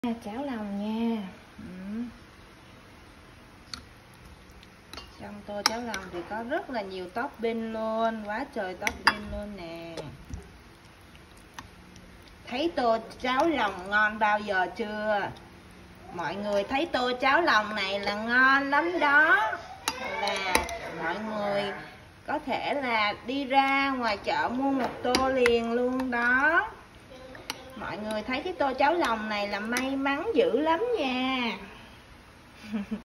Cháo lòng nha. Trong tô cháo lòng thì có rất là nhiều topping luôn, quá trời topping luôn nè. Thấy tô cháo lòng ngon bao giờ chưa? Mọi người thấy tô cháo lòng này là ngon lắm đó, là mọi người có thể là đi ra ngoài chợ mua một tô liền luôn đó. Mọi người thấy cái tô cháo lòng này là may mắn dữ lắm nha.